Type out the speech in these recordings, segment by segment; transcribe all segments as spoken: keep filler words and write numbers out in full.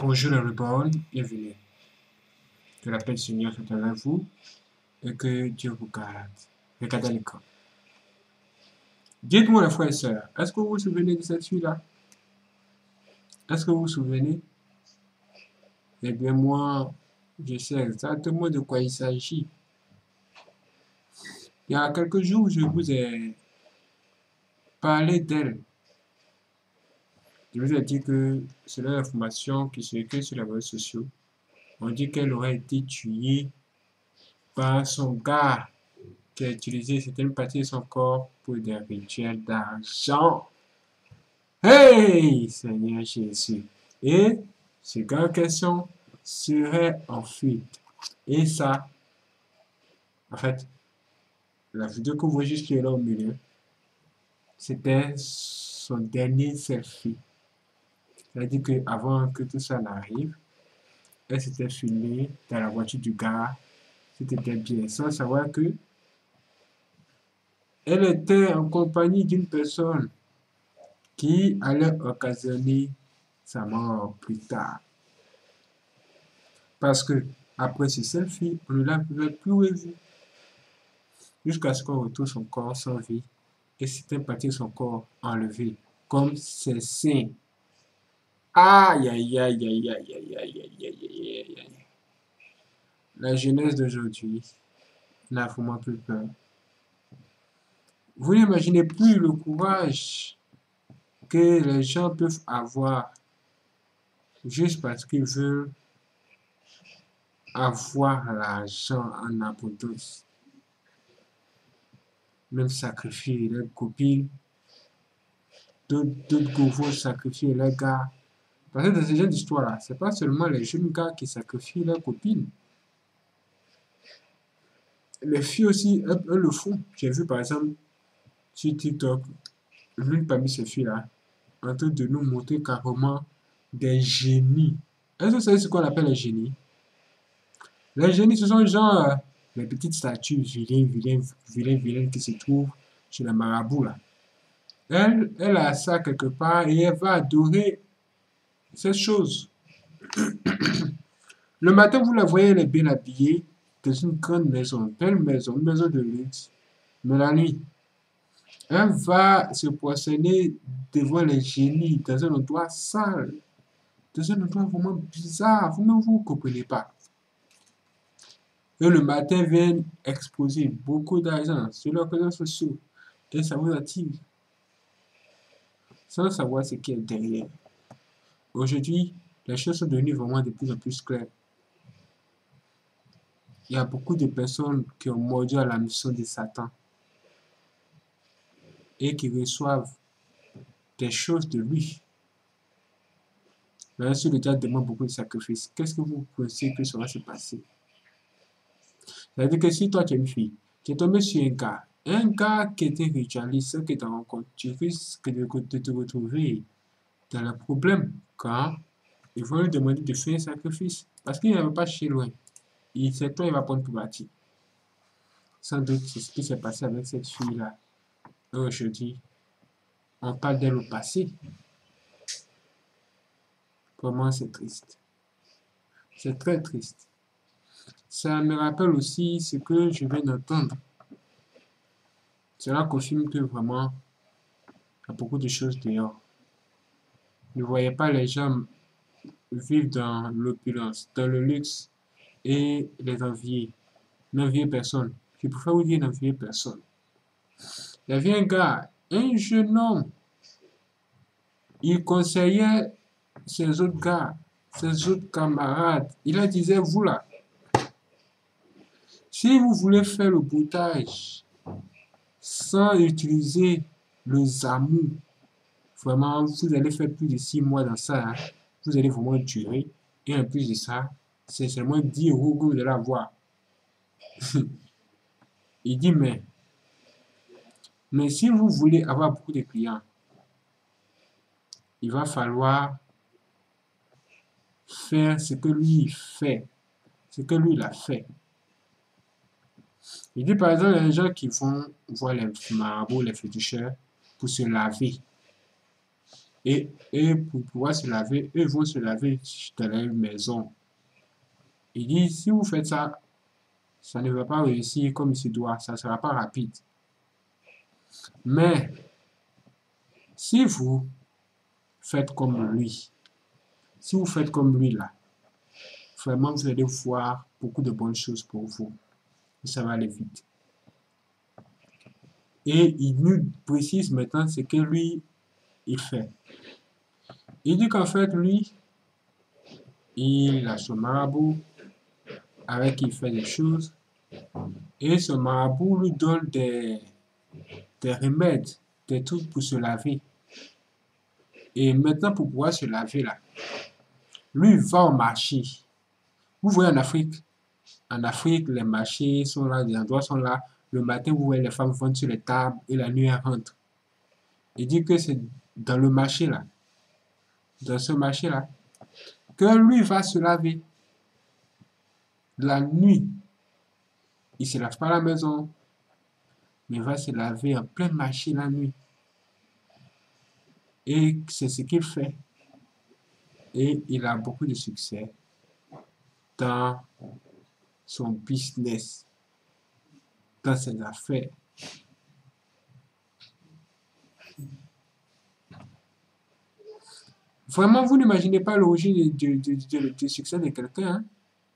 Bonjour le reborn, bienvenue. Que la paix du Seigneur soit avec vous et que Dieu vous garde. Regardez l'écran. Dites-moi, les frères et sœurs, est-ce que vous vous souvenez de cette fille-là? Est-ce que vous vous souvenez? Eh bien, moi, je sais exactement de quoi il s'agit. Il y a quelques jours, je vous ai parlé d'elle. Je vous ai dit que selon l'information qui circule sur les réseaux sociaux, on dit qu'elle aurait été tuée par son gars qui a utilisé certaines parties de son corps pour des rituels d'argent. Hey, Seigneur Jésus. Et ce gars en question serait en fuite. Et ça, en fait, la vidéo que vous voyez juste là au milieu, c'était son dernier selfie. C'est-à-dire qu'avant que tout ça n'arrive, elle s'était filmée dans la voiture du gars. C'était bien, sans savoir que elle était en compagnie d'une personne qui allait occasionner sa mort plus tard. Parce que après ce selfie, on ne l'a plus revu. Jusqu'à ce qu'on retrouve son corps sans vie et certaines parties de son corps enlevées, comme ses seins. Aïe, aïe, aïe, aïe, aïe, aïe, aïe, aïe, aïe, aïe, aïe. La jeunesse d'aujourd'hui n'a vraiment plus peur. Vous n'imaginez plus le courage que les gens peuvent avoir juste parce qu'ils veulent avoir l'argent en abondance. Même sacrifier leurs copines, d'autres vont sacrifier leurs gars. Parce que dans ce genre d'histoire-là, c'est pas seulement les jeunes gars qui sacrifient leurs copines. Les filles aussi, elles, elles le font. J'ai vu par exemple sur TikTok, l'une parmi ces filles-là, en train de nous montrer carrément des génies. Est-ce que vous savez ce qu'on appelle les génies? Les génies, ce sont genre euh, les petites statues vilaines, vilaines, vilaines, vilaines qui se trouvent chez les marabouts là. Elle, elle a ça quelque part et elle va adorer cette chose. Le matin, vous la voyez, elle est bien habillée dans une grande maison, belle maison, une maison de luxe. Mais la nuit, elle va se poissonner devant les génies dans un endroit sale, dans un endroit vraiment bizarre. Vous-même, vous ne comprenez pas. Et le matin, viennent exposer beaucoup d'argent sur leurs réseaux sociaux et ça vous attire sans savoir ce qui est derrière. Aujourd'hui, les choses sont devenues vraiment de plus en plus claires. Il y a beaucoup de personnes qui ont mordu à la mission de Satan et qui reçoivent des choses de lui. Bien sûr, le diable demande beaucoup de sacrifices. Qu'est-ce que vous pensez que ça va se passer? C'est-à-dire que si toi tu es une fille, tu es tombé sur un gars, un gars qui était ritualiste, qui t'a rencontré, tu risques de, de te retrouver dans le problème quand ils vont lui demander de faire un sacrifice. Parce qu'il ne va pas chez loin. C'est toi, il va prendre pour partie. Sans doute, c'est ce qui s'est passé avec cette fille-là. Aujourd'hui, on parle d'elle au passé. Vraiment, c'est triste. C'est très triste. Ça me rappelle aussi ce que je viens d'entendre. Cela confirme que vraiment, il y a beaucoup de choses dehors. Ne voyez pas les gens vivre dans l'opulence, dans le luxe et les envier. N'enviez personne. Je préfère vous dire n'enviez personne. Il y avait un gars, un jeune homme. Il conseillait ses autres gars, ses autres camarades. Il leur disait, vous là, si vous voulez faire le boutage sans utiliser le zamou, vraiment, vous allez faire plus de six mois dans ça. Hein. Vous allez vraiment durer. Et en plus de ça, c'est seulement dix euros que vous allez avoir. Il dit, mais, mais si vous voulez avoir beaucoup de clients, il va falloir faire ce que lui fait, ce que lui il a fait. Il dit par exemple, il y a des gens qui vont voir les marabouts, les féticheurs, pour se laver. Et, et pour pouvoir se laver, eux vont se laver dans la maison. Il dit, si vous faites ça, ça ne va pas réussir comme il se doit, ça ne sera pas rapide. Mais si vous faites comme lui, si vous faites comme lui là, vraiment vous allez voir beaucoup de bonnes choses pour vous. Et ça va aller vite. Et il nous précise maintenant ce que lui, il fait. Il dit qu'en fait, lui, il a son marabout avec qui il fait des choses. Et ce marabout lui donne des, des remèdes, des trucs pour se laver. Et maintenant, pour pouvoir se laver là, lui, il va au marché. Vous voyez en Afrique, en Afrique, les marchés sont là, les endroits sont là. Le matin, vous voyez les femmes vont sur les tables et la nuit, elles rentrent. Il dit que c'est dans le marché là, dans ce marché là, que lui va se laver la nuit. Il ne se lave pas à la maison, mais il va se laver en plein marché la nuit. Et c'est ce qu'il fait. Et il a beaucoup de succès dans son business, dans ses affaires. Vraiment, vous n'imaginez pas l'origine du, du, du, du succès de quelqu'un. Hein?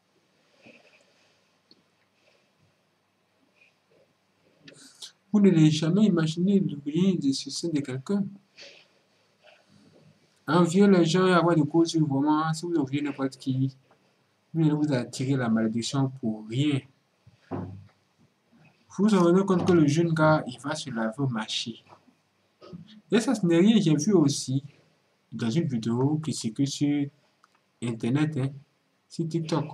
Vous n'avez jamais imaginé l'origine du succès de quelqu'un. Envier les gens et avoir des causes sur vraiment, si vous enviez n'importe qui, vous allez vous attirer la malédiction pour rien. Vous vous rendez compte que le jeune gars, il va se laver au marché. Et ça, ce n'est rien, j'ai vu aussi dans une vidéo qui circule sur Internet, hein, sur TikTok.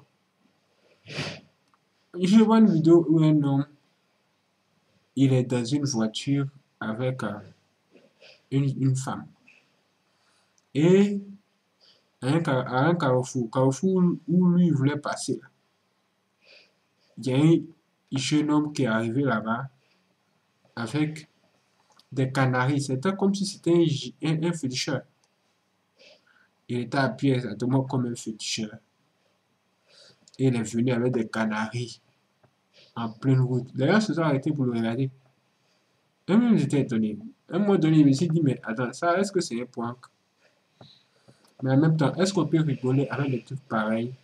Je vois une vidéo où un homme, il est dans une voiture avec euh, une, une femme. Et à un, à un carrefour, carrefour où lui voulait passer, il y a un jeune homme qui est arrivé là-bas avec des canaris. C'était comme si c'était un, un, un féticheur. Il était habillé exactement comme un féticheur. Et il est venu avec des canaris en pleine route. D'ailleurs, se sont arrêtés pour le regarder. Eux-mêmes, j'étais étonné. À un moment donné, je me suis dit, mais attends, ça, est-ce que c'est un point? Mais en même temps, est-ce qu'on peut rigoler avec des trucs pareils?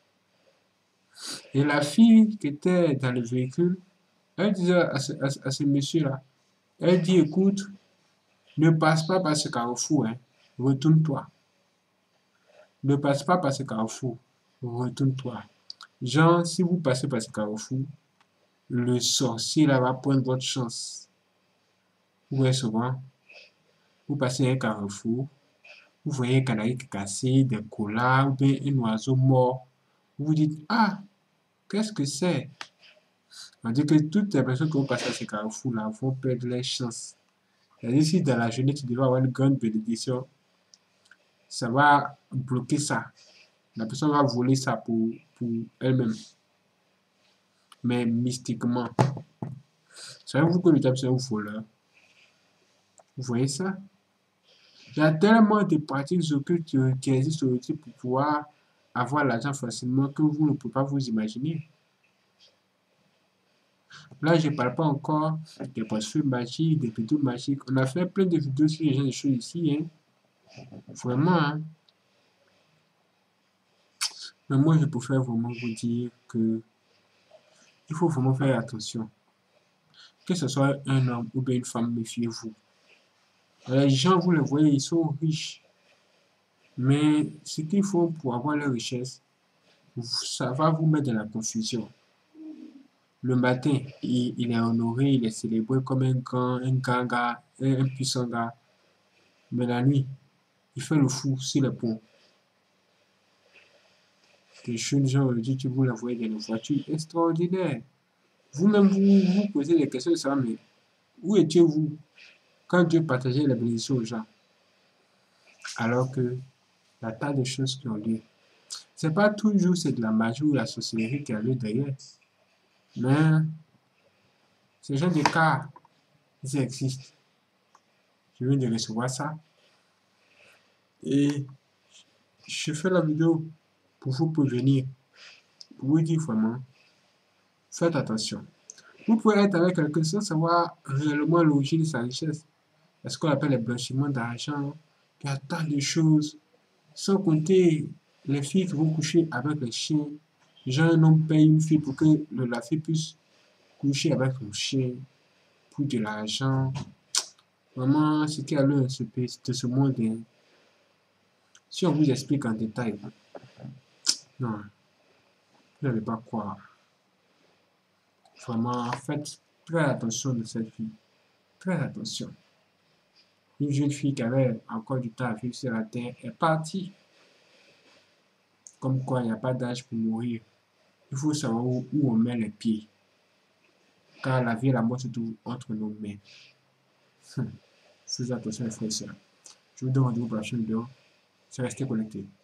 Et la fille qui était dans le véhicule, elle disait à ce, à, à ce monsieur-là, elle dit, écoute, ne passe pas par ce carrefour, hein. Retourne-toi. Ne passe pas par ce carrefour, retourne-toi. Genre, si vous passez par ce carrefour, le sorcier là va prendre votre chance. Vous voyez souvent, vous passez un carrefour, vous voyez un canari qui est cassé, des colas, ou bien un oiseau mort. Vous vous dites, ah, qu'est-ce que c'est? On dit que toutes les personnes qui vont passer à ce carrefour-là vont perdre leur chance. C'est-à-dire, si dans la journée, tu devais avoir une grande bénédiction, ça va bloquer ça. La personne va voler ça pour, pour elle-même. Mais mystiquement. Savez-vous que le diable c'est un voleur? Vous voyez ça? Il y a tellement de pratiques occultes qui existent aujourd'hui pour pouvoir avoir l'argent facilement que vous ne pouvez pas vous imaginer. Là, je ne parle pas encore des portefeuilles magiques, des vidéos magiques. On a fait plein de vidéos sur les gens de choses ici. Hein. Vraiment. Hein. Mais moi, je préfère vraiment vous dire que il faut vraiment faire attention. Que ce soit un homme ou bien une femme, méfiez-vous. Les gens, vous les voyez, ils sont riches. Mais ce qu'il faut pour avoir la richesse, ça va vous mettre dans la confusion. Le matin, il, il est honoré, il est célébré comme un grand, un grand gars, un, un puissant gars. Mais la nuit, il fait le fou sur les ponts. Les jeunes gens aujourd'hui, tu vous la voyez dans les voitures extraordinaires. Vous-même, vous vous posez des questions de ça, mais où étiez-vous quand Dieu partageait les bénédictions aux gens? Alors que la tas de choses qui ont lieu. C'est pas toujours c'est de la magie ou la sorcellerie qui a lieu derrière. Mais ce genre de cas, ils existent. Je viens de recevoir ça. Et je fais la vidéo pour vous prévenir, pour vous dire vraiment, faites attention. Vous pouvez être avec quelqu'un sans savoir réellement l'origine de sa richesse. C'est ce qu'on appelle le blanchiment d'argent. Il y a tant de choses. Sans compter les filles qui vont coucher avec les chiens. Genre, un homme paye une fille pour que le- la fille puisse coucher avec son chien pour de l'argent. Vraiment, ce qu'il y a là de ce, pays- de ce monde, hein. Si on vous explique en détail, non, vous n'allez pas croire. Vraiment, faites très attention de cette fille. Très attention. Une jeune fille qui avait encore du temps à vivre sur la terre est partie. Comme quoi, il n'y a pas d'âge pour mourir. Il faut savoir où, où on met les pieds. Car la vie et la mort se trouvent entre nos mains. Hum. Faites attention, les frères et sœurs. Je vous donne rendez-vous pour la prochaine vidéo. C'est rester connecté.